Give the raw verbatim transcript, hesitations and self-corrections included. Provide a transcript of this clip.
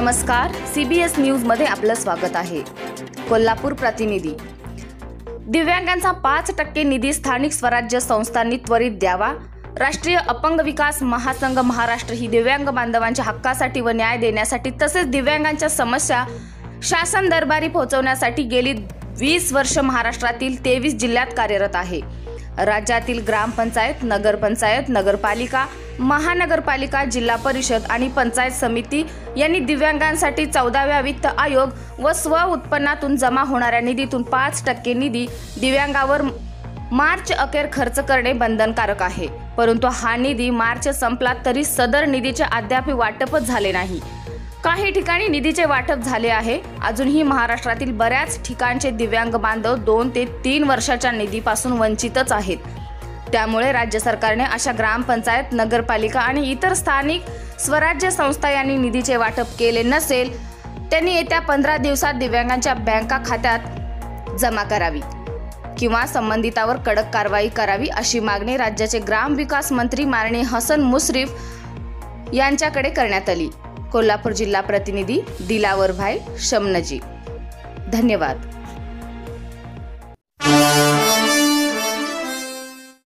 नमस्कार, CBS news मध्ये आपलं स्वागत आहे। कोल्हापूर प्रतिनिधी। दिव्यांगांचा पाच टक्के निधी स्थानिक स्वराज्य संस्थांनी त्वरित द्यावा। राष्ट्रीय अपंग विकास महासंघ महाराष्ट्र ही दिव्यांग बांधवांच्या हक्कासाठी व न्याय देण्यासाठी तसेच दिव्यांगांच्या समस्या शासन दरबारी पोहोचवण्यासाठी गेली वीस वर्ष महाराष्ट्रातील तेवीस जिल्ह्यात कार्यरत आहे। राज्यातील ग्रामपंचायत, नगरपंचायत, नगरपालिका, महानगरपालिका, जिल्हा परिषद आणि पंचायत समिती यांनी दिव्यांगांसाठी चौदाव्या वित्त आयोग व स्व उत्पन्नातून जमा होणाऱ्या निधीतून पाच टक्के निधी दिव्यांगावर मार्च अखेर खर्च करणे बंधनकारक आहे। परंतु हा निधी मार्च संपला तरी सदर निधीचे अद्याप वाटपच झाले नाही। काही ठिकाणी निधीचे वाटप झाले आहे। अजूनही महाराष्ट्रातील बऱ्याच ठिकाणचे दिव्यांग बांधव दोन ते तीन वर्षाच्या निधीपासून वंचितच आहेत। त्यामुळे राज्य सरकारने अशा ग्रामपंचायत, नगरपालिका आणि इतर स्थानिक स्वराज्य संस्था यांनी निधीचे वाटप केले नसेल त्यांनी येत्या पंधरा दिवसात दिव्यांगांच्या बँका खात्यात जमा करावी किंवा संबंधितावर कडक कारवाई करावी अशी मागणी राज्याचे ग्रामविकास मंत्री माननीय हसन मुश्रीफ यांच्याकडे करण्यात आली। कोल्हापूर जिल्हा प्रतिनिधी दिलावर भाई शमनजी। धन्यवाद।